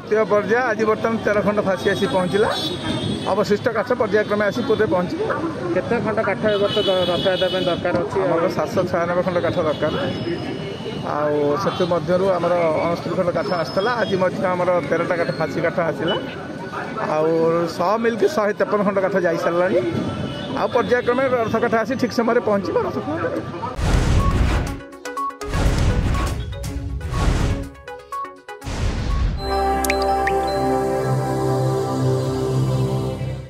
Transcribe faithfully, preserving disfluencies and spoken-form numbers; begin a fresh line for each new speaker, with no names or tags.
द्वितीय पर्याय आज बर्तमान तेरह खंड फासी आसी पहुँचला अवशिष्ट काठ पर्यायक्रमे आसी पुरे पहुँच
केते खंड काठ ए वर्ष रथयात्रा दरकार अच्छी
आम सात सौ छयानबे खंड काठ दरकार आमर अणस्तरी खंड काठ आसला आज आमर तेरहटा काठ फासी काठ आसला आउ सौ मिलक शहे तेपन खंड काठ जा सारा आ पर्यायक्रमे रथ काठ आसी ठीक समय पहुँच रथ